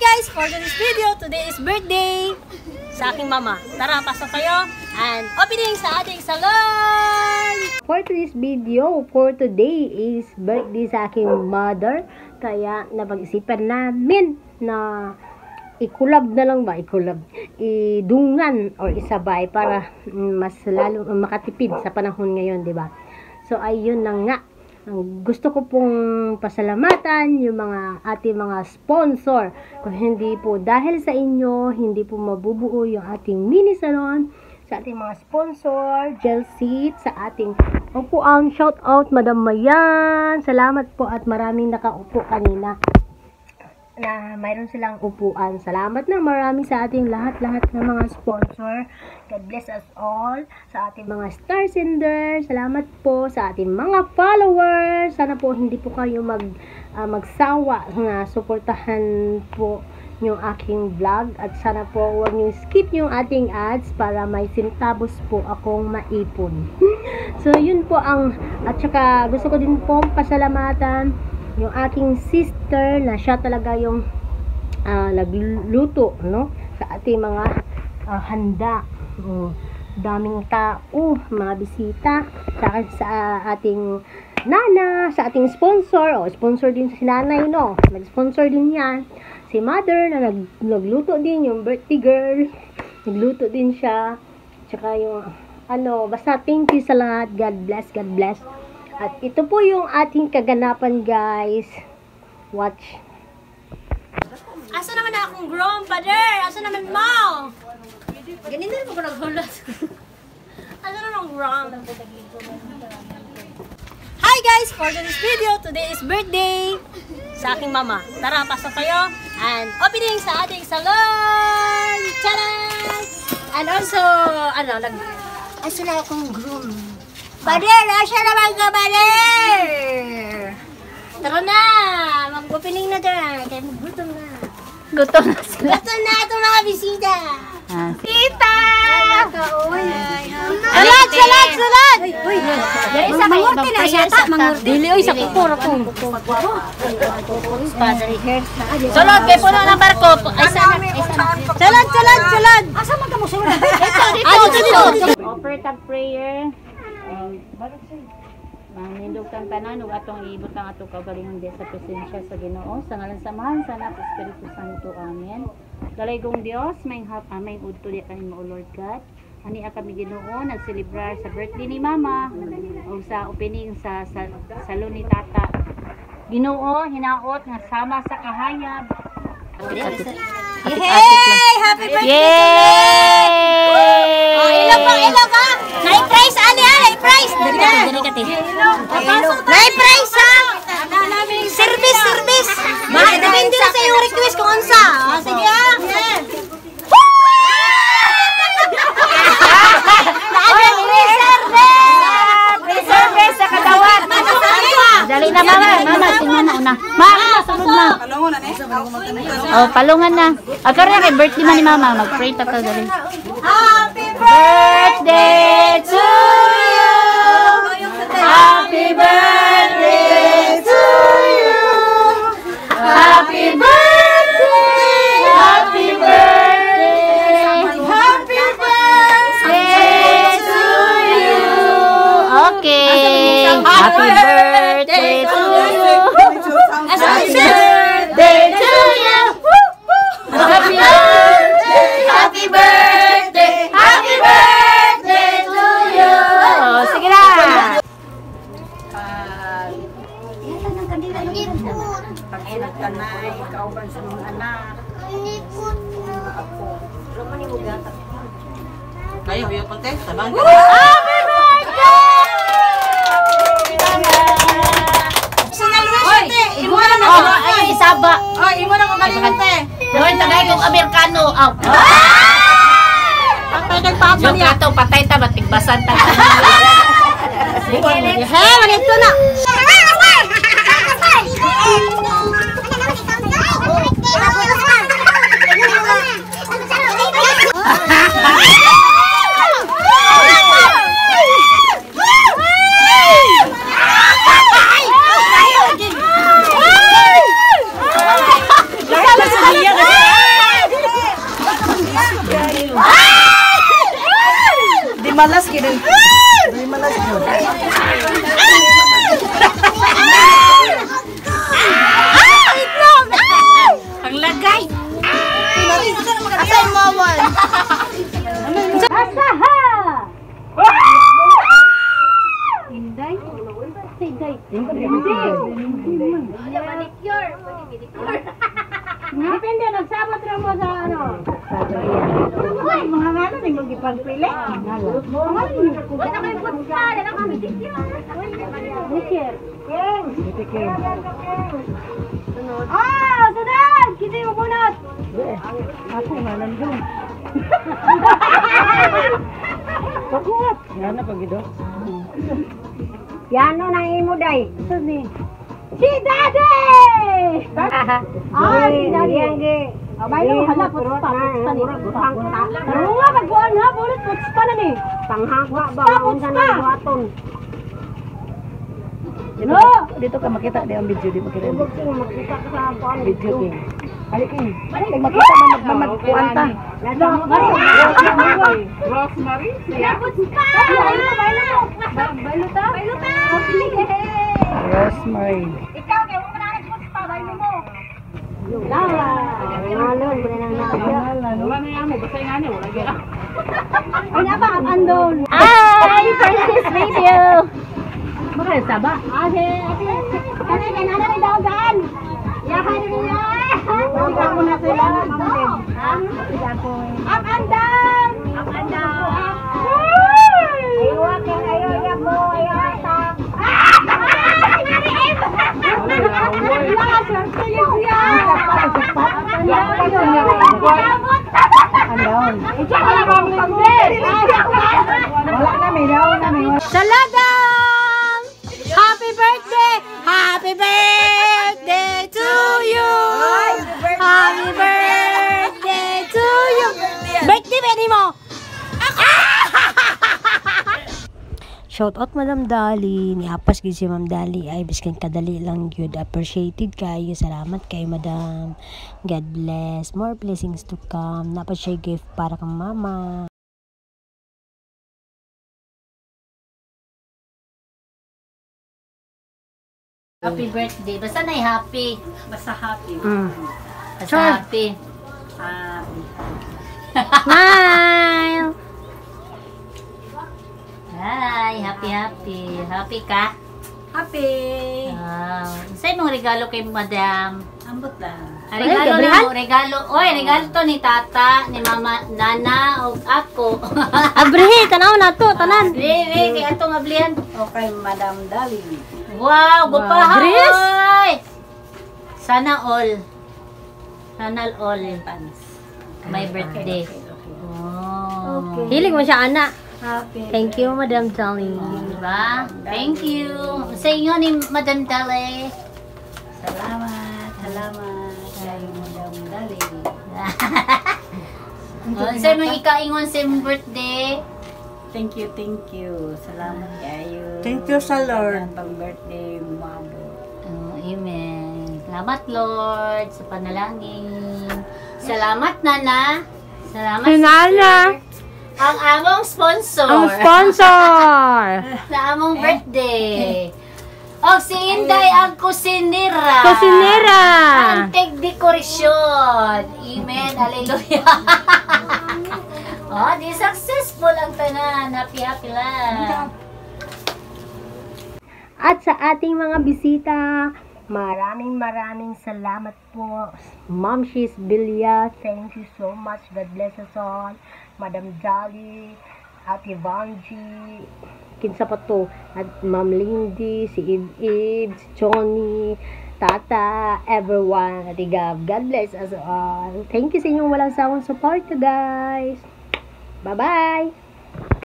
guys! For this video, today is birthday sa aking mama. Tara, pasok kayo and opening sa ating salon! For this video, for today is birthday sa aking mother. Kaya napag-isipan namin na ikulab na lang ba? Idungan or isabay para mas lalo makatipid sa panahon ngayon, di ba? So, ayun na nga. Gusto ko pong pasalamatan yung mga ating mga sponsor. Kung hindi po dahil sa inyo, hindi po mabubuo yung ating mini salon. Sa ating mga sponsor, gel seat, sa ating upuan, shout out Madam Mayan. Salamat po at maraming nakaupo kanina na mayroon silang upuan. Salamat na marami sa ating lahat-lahat ng mga sponsor. God bless us all. Sa ating mga star sender, salamat po sa ating mga followers. Sana po hindi po kayo magsawa na suportahan po yung aking vlog. At sana po huwag niyo skip yung ating ads para may sintabos po akong maipon. So yun po ang, at saka gusto ko din pong pasalamatan yung aking sister na siya talaga yung nagluto, no, sa ating mga handa. Daming tao, mga bisita sa ating nana, sa ating sponsor. Sponsor din si nanay, no, nag-sponsor din yan. Si mother na nagluto din, yung birthday girl, nagluto din siya. Tsaka yung basta thank you sa lahat. God bless, God bless. At ito po yung ating kaganapan, guys. Watch. Asa naman akong groom, father? Asa naman mo? Ganun din mo ko naghulat. Asa naman akong groom? Hi guys! For this video, today is birthday sa aking mama. Tara, pasok kayo and opening sa ating salon! Tcharam! And also, asa na akong groom? Bader! Asya naman ka, Bader! Tara na! Mag-opening na dyan. Kaya mag-gutom na. Gutom na sila. Gutom na itong mga bisita. Tita! Salad! Salad! Salad! Uy! Mangurti na siya ta. Mangurti. Dili, uy, sa kupor ako. Salad! Kaya po na ng barko. Salad! Salad! Salad! Asa man ka mo sulod? Dito! Offer tag prayer. Manindog kang tanan ug atong iibutang ato kaugalingon di sa presensya sa Ginoo sa ngalan sa Mahal sa Anak ug Espiritu Santo. Amen. Dalaygong Dios, may udto di kanimo, O Lord God. Ani kami Ginoo nagselebrar sa birthday ni Mama ug sa opening sa salon ni Tata. Ginoo, hinaot nga sama sa kahayag. Yay! Happy birthday! Yay! Ilaw ka! Nai-price, ani ha! Nai-price! Nai-price ha! Service! Service! Depende na sa iyong request kung ansa. Sige ha! Service sa kadawat. Dali na mama, tingnan na una. Mama, sunod na. Palungan na ni. Oh, palungan na. Agad na kay birthday man ni mama, mag-pray ta ka dali. Happy birthday to you! Happy birthday to you! Happy birthday! Happy birthday! Happy birthday to you! Okay. Happy birthday to you. Happy birthday to you! Happy birthday! Happy birthday! Happy birthday to you! Oh, sige na. Pag-inat ka na, kauban sa mga anak. Kayo, yung punte, sabang ka. Happy birthday! Sinaluwerte! Imo na na! Ay, isaba. Oy, imo na kung kalimante! Doon tagay kong Amerikano. Patay kang papa Yung niya! kato patay ta batik basan ta. He, manito na! Ay! malas kini. Dili malas ko. Itlog! Ang lagay! Asay mo, Mon! Asaha! Inday? Inday. Depende, nagsabot rin mo sa ano. Uy, mga ngano ning magipagpili. Wala kayo punta, wala kami Ah, sunod! Kita yung bunot! Ako nga nandun. Pakuhat. Yan na pagido. Piano ng imo, day. Si Daddy! Si Daddy. Bayo, hala, puts pa ni. Pero nga, magbuan ha, bulit, puts pa na ni. Panghagwa ba, unsa na buhaton. No! Dito ka makita di ang video, di makita. Makita ka sa buwan. Video king. Balik king. Balik makita magkuanta. Rosemary. Puts pa! Bailo ta? Rosemary. Ikaw, kaya mo na puts pa, bailo mo. Lala! Ngalon, wala nang nakabya. Wala na yan mo, basta nga niya, wala gaya. Ay, napa, ang andon. Hi! For this video! Bakit saba? Ate, kasi kanana rin daw gaan. Yahan rin niya. Ikaw mo na sila, mamulid. Up and down! Up and down! Ayaw aking ayaw niya po, ayaw atak. Saladang! Happy birthday! Happy birthday to you! Happy birthday to you! Birthday ba mo? Shout out Madam Dali, niapas gid si Ma'am Dali ay biskan kadali lang gyud, appreciated kayo, salamat kay Madam. God bless, more blessings to come. Napa siya gift para kang mama. Happy birthday. Basta na happy. Basta happy. Basta Sure. happy. Smile! Hi, happy. Happy ka? Happy. Sa'yo mong regalo kay Madam. Ambot lang. Regalo Gabriel? na mo, regalo. Oy, regalo to ni Tata, ni Mama, Nana, o ako. Abrihi, tanaw na to, tanan. Kay atong ablihan. Okay, Madam Dali. Wow, gupaha, Dres? oy! Sana all. Sana all. My birthday. Oh. Hilig mo siya, anak. Happy. Thank you, Madam Dali. Diba? Thank you. Sa inyo ni Madam Dali. Salamat. Kay Madam Dali. Sa mga ikaingon sa imong birthday. Thank you. Salamat kayo. Thank you sa Lord. Pang birthday mo. Amen. Salamat Lord sa panalangin. Salamat Nana. Salamat Nana. sister. Ang among sponsor. Ang sponsor! Sa among birthday. O si Inday ang kusinira. Kusinera! Ang tig-dekorasyon. Amen. Hallelujah. Di successful ang tanan. Happy lang. At sa ating mga bisita, maraming salamat po. Ma'am Shiz Bilya, thank you so much. God bless us all. Madam Dali, Ate Vanji, kinsa pa to, at Ma'am Lindy, si Ib, si Johnny, Tata, everyone, Ate Gab. God bless us all. Thank you sa inyong walang sawang support, guys. Bye-bye!